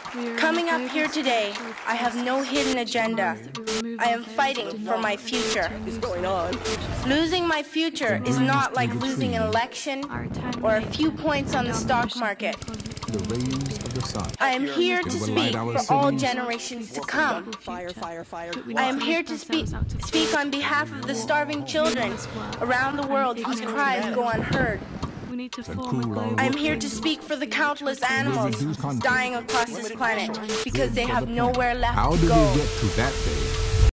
Coming up here today, I have no hidden agenda. I am fighting for my future. Losing my future is not like losing an election or a few points on the stock market. I am here to speak for all generations to come. I am here to speak on behalf of the starving children around the world whose cries go unheard. I am here to speak for the countless animals dying across this planet because they have nowhere left to go. How did we get to that day?